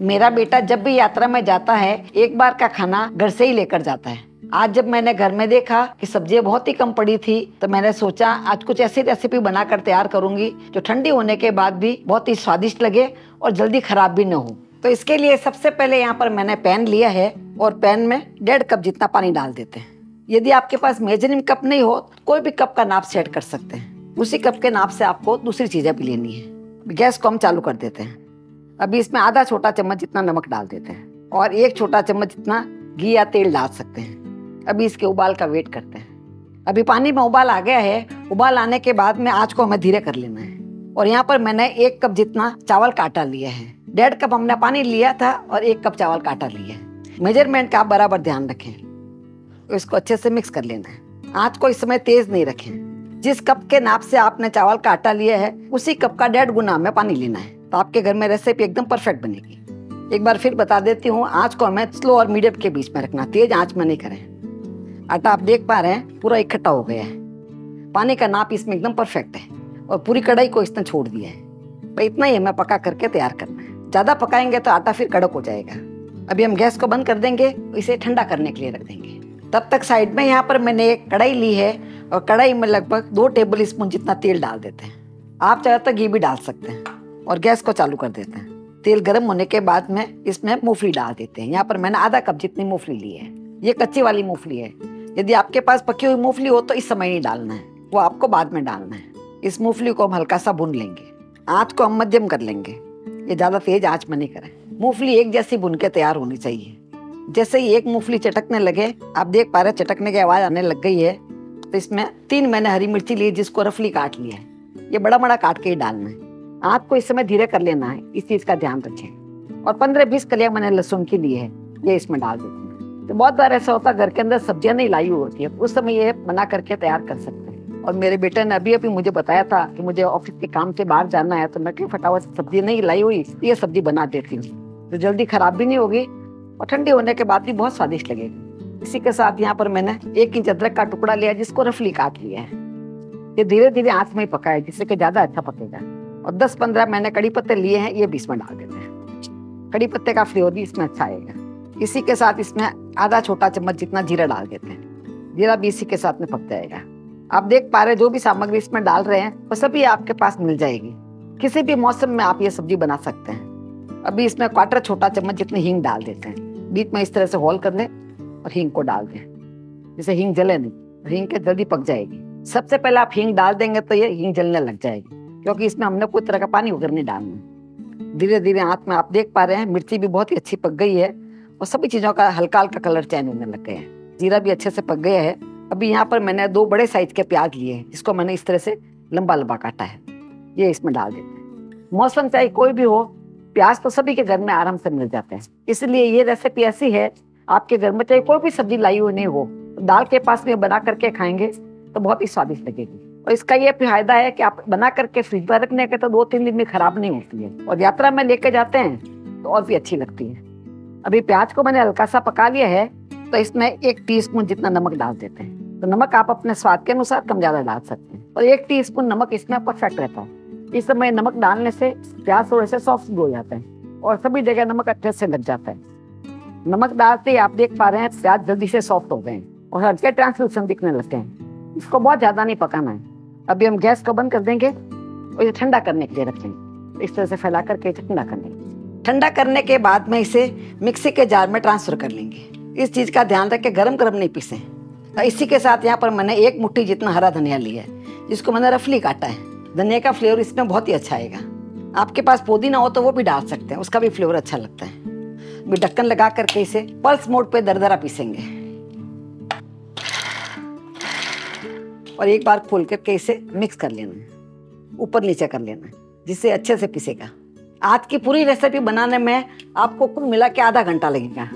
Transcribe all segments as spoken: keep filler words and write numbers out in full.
मेरा बेटा जब भी यात्रा में जाता है एक बार का खाना घर से ही लेकर जाता है। आज जब मैंने घर में देखा कि सब्जियां बहुत ही कम पड़ी थी तो मैंने सोचा आज कुछ ऐसी रेसिपी बनाकर तैयार करूंगी जो ठंडी होने के बाद भी बहुत ही स्वादिष्ट लगे और जल्दी खराब भी न हो। तो इसके लिए सबसे पहले यहाँ पर मैंने पैन लिया है और पैन में डेढ़ कप जितना पानी डाल देते हैं। यदि आपके पास मेजरिंग कप नहीं हो तो कोई भी कप का नाप सेट कर सकते हैं। उसी कप के नाप से आपको दूसरी चीजें भी लेनी है। गैस को हम चालू कर देते हैं। अभी इसमें आधा छोटा चम्मच जितना नमक डाल देते हैं और एक छोटा चम्मच जितना घी या तेल डाल सकते हैं। अभी इसके उबाल का वेट करते हैं। अभी पानी में उबाल आ गया है। उबाल आने के बाद में आँच को हमें धीरे कर लेना है। और यहाँ पर मैंने एक कप जितना चावल का आटा लिया है। डेढ़ कप हमने पानी लिया था और एक कप चावल का आटा लिया है। मेजरमेंट का आप बराबर ध्यान रखें। तो इसको अच्छे से मिक्स कर लेना है। आँच को इस समय तेज नहीं रखें। जिस कप के नाप से आपने चावल का आटा लिया है उसी कप का डेढ़ गुना हमें पानी लेना है। तो आपके घर में रेसिपी एकदम परफेक्ट बनेगी। एक बार फिर बता देती हूँ, आँच को हमें स्लो और मीडियम के बीच में रखना, तेज आँच में नहीं करें। आटा आप देख पा रहे हैं पूरा इकट्ठा हो गया है। पानी का नाप इसमें एकदम परफेक्ट है और पूरी कढ़ाई को इसने छोड़ दिया है। तो इतना ही हमें पका करके तैयार करना है। ज़्यादा पकाएंगे तो आटा फिर कड़क हो जाएगा। अभी हम गैस को बंद कर देंगे, इसे ठंडा करने के लिए रख देंगे। तब तक साइड में यहाँ पर मैंने एक कढ़ाई ली है और कढ़ाई में लगभग दो टेबल स्पून जितना तेल डाल देते हैं। आप चाहे तो घी भी डाल सकते हैं और गैस को चालू कर देते हैं। तेल गर्म होने के बाद में इसमें मूंगफली डाल देते हैं। यहाँ पर मैंने आधा कप जितनी मूंगफली ली है। ये कच्ची वाली मूंगफली है। यदि आपके पास पकी हुई मूंगफली हो तो इस समय नहीं डालना है, वो आपको बाद में डालना है। इस मूंगफली को हम हल्का सा भून लेंगे। आँच को हम मध्यम कर लेंगे, ये ज़्यादा तेज आँच में नहीं करें। मूंगफली एक जैसी भून के तैयार होनी चाहिए। जैसे ही एक मूंगफली चटकने लगे, आप देख पा रहे हैं चटकने की आवाज़ आने लग गई है, तो इसमें तीन मैंने हरी मिर्ची ली जिसको रफली काट लिया है। ये बड़ा बड़ा काट के ही डालना है। आँच को इस समय धीरे कर लेना है, इस चीज़ का ध्यान रखें। और पंद्रह बीस कलियां मैंने लहसुन की ली है, ये इसमें डाल देते हैं। तो बहुत बार ऐसा होता है घर के अंदर सब्जियां नहीं लाई हुई होती है, उस समय ये बना करके तैयार कर सकते हैं। और मेरे बेटे ने अभी अभी मुझे बताया था कि मुझे ऑफिस के काम से बाहर जाना है, तो मैं क्यों फटाफट सब्जी नहीं लाई हुई, ये सब्जी बना देती हूँ तो जल्दी खराब भी नहीं होगी और ठंडी होने के बाद भी बहुत स्वादिष्ट लगेगी। इसी के साथ यहाँ पर मैंने एक इंच अदरक का टुकड़ा लिया जिसको रफली काट लिया है। ये धीरे धीरे आँच में ही पकाए जिससे कि ज्यादा अच्छा पकेगा। और दस पंद्रह मैंने कड़ी पत्ते लिए हैं, ये भी इसमें डाल देते हैं। कड़ी पत्ते का फ्लेवर भी इसमें अच्छा आएगा। इसी के साथ इसमें आधा छोटा चम्मच जितना जीरा डाल देते हैं। जीरा भी इसी के साथ में पक जाएगा। आप देख पा रहे हैं जो भी सामग्री इसमें डाल रहे हैं वो सभी आपके पास मिल जाएगी। किसी भी मौसम में आप ये सब्जी बना सकते हैं। अभी इसमें क्वार्टर छोटा चम्मच जितनी हींग डाल देते हैं। बीच में इस तरह से होल कर लें और हींग को डाल दें, जिससे हींग जले नहीं, हींग के जल्दी पक जाएगी। सबसे पहले आप हींग डाल देंगे तो ये हींग जलने लग जाएगी, क्योंकि इसमें हमने कोई तरह का पानी वगैरह नहीं डालना। धीरे धीरे आँच में आप देख पा रहे हैं मिर्ची भी बहुत ही अच्छी पक गई है और सभी चीज़ों का हल्का हल्का कलर चेंज होने लग गया है। जीरा भी अच्छे से पक गया है। अभी यहाँ पर मैंने दो बड़े साइज के प्याज लिए हैं जिसको मैंने इस तरह से लंबा लंबा काटा है, ये इसमें डाल देते हैं। मौसम चाहे कोई भी हो, प्याज तो सभी के घर में आराम से मिल जाते हैं, इसलिए ये रेसिपी ऐसी है आपके घर में चाहे कोई भी सब्जी लाई हुई नहीं हो, दाल के पास में बना करके खाएंगे तो बहुत ही स्वादिष्ट लगेगी। और इसका ये फायदा है कि आप बना करके फ्रिज में रखने के तो दो तीन दिन में खराब नहीं होती है और यात्रा में लेके जाते हैं तो और भी अच्छी लगती है। अभी प्याज को मैंने हल्का सा पका लिया है तो इसमें एक टीस्पून जितना नमक डाल देते हैं। तो नमक आप अपने स्वाद के अनुसार कम ज्यादा डाल सकते हैं और एक टीस्पून नमक इसमें परफेक्ट रहता है। इस समय नमक डालने से प्याज थोड़े से सॉफ्ट हो जाते हैं और सभी जगह नमक अच्छे से लग जाता है। नमक डालते ही आप देख पा रहे हैं प्याज जल्दी से सॉफ्ट हो गए हैं और हल्के ट्रांसलूसेंट दिखने लगते हैं। इसको बहुत ज्यादा नहीं पकाना है। अभी हम गैस को बंद कर देंगे और इसे ठंडा करने के लिए रखेंगे। इस तरह से फैला करके ठंडा कर लेंगे। ठंडा करने के बाद में इसे मिक्सी के जार में ट्रांसफर कर लेंगे। इस चीज का ध्यान रखें गरम गरम नहीं पीसें। इसी के साथ यहाँ पर मैंने एक मुट्ठी जितना हरा धनिया लिया है जिसको मैंने रफली काटा है। धनिया का फ्लेवर इसमें बहुत ही अच्छा आएगा। आपके पास पुदीना हो तो वो भी डाल सकते हैं, उसका भी फ्लेवर अच्छा लगता है। भी ढक्कन लगा करके इसे पल्स मोड पे दरदरा पीसेंगे और एक बार खोल करके इसे मिक्स कर लेना है, ऊपर नीचे कर लेना है जिससे अच्छे से पिसेगा। आज की पूरी रेसिपी बनाने में आपको कुल मिला के आधा घंटा लगेगा।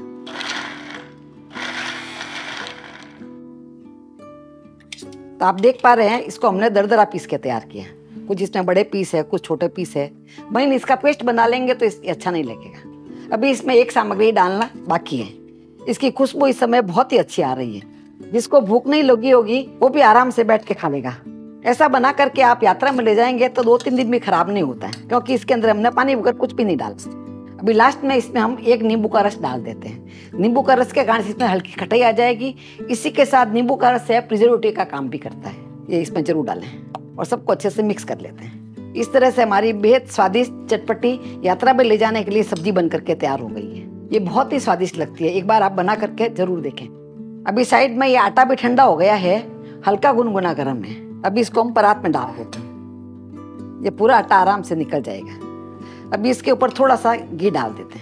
तो आप देख पा रहे हैं इसको हमने दरदरा पीस के तैयार किया। कुछ इसमें बड़े पीस है, कुछ छोटे पीस है। वहीं इसका पेस्ट बना लेंगे तो इस अच्छा नहीं लगेगा। अभी इसमें एक सामग्री डालना बाकी है। इसकी खुशबू इस समय बहुत ही अच्छी आ रही है। जिसको भूख नहीं लगी होगी वो भी आराम से बैठ के खा लेगा। ऐसा बना करके आप यात्रा में ले जाएंगे तो दो तीन दिन भी खराब नहीं होता है, क्योंकि इसके अंदर हमने पानी वगैरह कुछ भी नहीं डाला। अभी लास्ट में इसमें हम एक नींबू का रस डाल देते हैं। नींबू का रस के कारण इसमें हल्की खटाई आ जाएगी। इसी के साथ नींबू का रस है प्रिजर्वेटिव का काम भी करता है, ये इसमें जरूर डालें और सबको अच्छे से मिक्स कर लेते हैं। इस तरह से हमारी बेहद स्वादिष्ट चटपटी यात्रा में ले जाने के लिए सब्जी बन करके तैयार हो गई है। ये बहुत ही स्वादिष्ट लगती है, एक बार आप बना करके जरूर देखें। अभी साइड में ये आटा भी ठंडा हो गया है, हल्का गुनगुना गर्म है। अभी इसको हम परात में डाल देते हैं, ये पूरा आटा आराम से निकल जाएगा। अभी इसके ऊपर थोड़ा सा घी डाल देते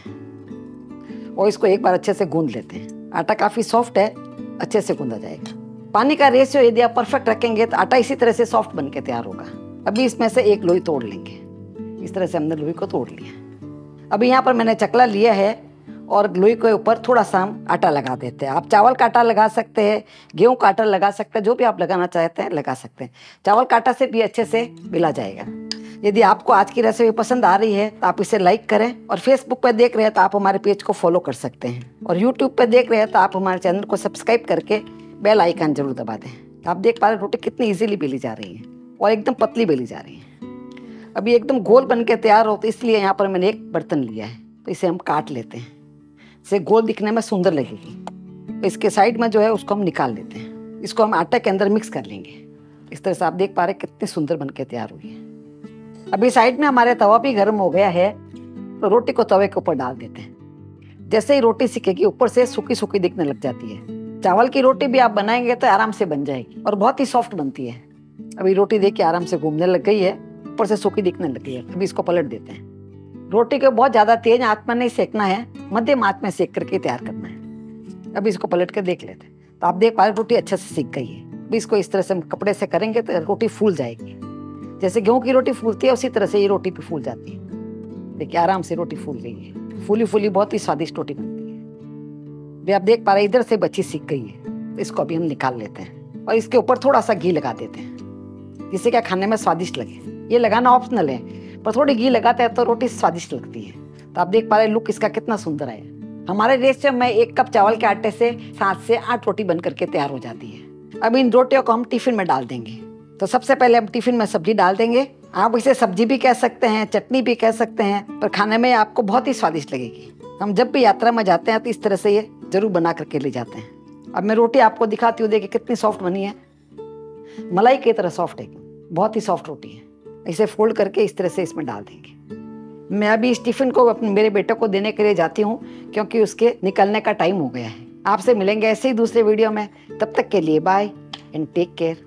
हैं और इसको एक बार अच्छे से गूंद लेते हैं। आटा काफ़ी सॉफ्ट है, अच्छे से गूंदा जाएगा। पानी का रेशियो यदि आप परफेक्ट रखेंगे तो आटा इसी तरह से सॉफ्ट बन के तैयार होगा। अभी इसमें से एक लोई तोड़ लेंगे, इस तरह से हमने लोई को तोड़ लिया। अभी यहाँ पर मैंने चकला लिया है और लोई के ऊपर थोड़ा सा हम आटा लगा देते हैं। आप चावल का आटा लगा सकते हैं, गेहूं का आटा लगा सकते हैं, जो भी आप लगाना चाहते हैं लगा सकते हैं। चावल का आटा से भी अच्छे से मिला जाएगा। यदि आपको आज की रेसिपी पसंद आ रही है तो आप इसे लाइक करें और फेसबुक पर देख रहे हैं तो आप हमारे पेज को फॉलो कर सकते हैं और यूट्यूब पर देख रहे हैं तो आप हमारे चैनल को सब्सक्राइब करके बेल आइकन जरूर दबा दें। आप देख पा रहे रोटी कितनी इजीली बेली जा रही है और एकदम पतली बेली जा रही है। अभी एकदम गोल बन के तैयार हो तो इसलिए यहाँ पर मैंने एक बर्तन लिया है, तो इसे हम काट लेते हैं। इसे गोल दिखने में सुंदर लगेगी। तो इसके साइड में जो है उसको हम निकाल लेते हैं। इसको हम आटे के अंदर मिक्स कर लेंगे। इस तरह से आप देख पा रहे कितनी सुंदर बन के तैयार हुई है। अभी साइड में हमारे तवा भी गर्म हो गया है, तो रोटी को तवे के ऊपर डाल देते हैं। जैसे ही रोटी सिकेगी ऊपर से सूखी सूखी दिखने लग जाती है। चावल की रोटी भी आप बनाएंगे तो आराम से बन जाएगी और बहुत ही सॉफ्ट बनती है। अभी रोटी देखिए आराम से घूमने लग गई है, ऊपर से सूखी दिखने लग गई है। अभी इसको पलट देते हैं। रोटी को बहुत ज्यादा तेज आंच में नहीं सेकना है, मध्यम आंच में सेक करके तैयार करना है। अभी इसको पलट कर देख लेते हैं, तो आप देख पा रहे रोटी अच्छे से सीख गई है। अभी इसको इस तरह से हम कपड़े से करेंगे तो रोटी फूल जाएगी। जैसे गेहूं की रोटी फूलती है उसी तरह से ये रोटी भी फूल जाती है। देखिए आराम से रोटी फूल गई है, फूली फूली बहुत ही स्वादिष्ट रोटी बनती है। अभी आप देख पा रहे इधर से बच्ची सीख गई है, तो इसको अभी हम निकाल लेते हैं और इसके ऊपर थोड़ा सा घी लगा देते हैं, जिससे क्या खाने में स्वादिष्ट लगे। ये लगाना ऑप्शनल है, पर थोड़ी घी लगाते हैं तो रोटी स्वादिष्ट लगती है। तो आप देख पा रहे लुक इसका कितना सुंदर है। हमारे रेशियो में एक कप चावल के आटे से सात से आठ रोटी बन करके तैयार हो जाती है। अब इन रोटियों को हम टिफिन में डाल देंगे। तो सबसे पहले हम टिफिन में सब्जी डाल देंगे। आप इसे सब्जी भी कह सकते हैं, चटनी भी कह सकते हैं, पर खाने में आपको बहुत ही स्वादिष्ट लगेगी। हम जब भी यात्रा में जाते हैं तो इस तरह से ये जरूर बना करके ले जाते हैं। अब मैं रोटी आपको दिखाती हूँ, देखिए कितनी सॉफ्ट बनी है, मलाई की तरह सॉफ्ट है, बहुत ही सॉफ्ट रोटी है। इसे फोल्ड करके इस तरह से इसमें डाल देंगे। मैं अभी इस टिफिन को अपने मेरे बेटे को देने के लिए जाती हूँ, क्योंकि उसके निकलने का टाइम हो गया है। आपसे मिलेंगे ऐसे ही दूसरे वीडियो में, तब तक के लिए बाय एंड टेक केयर।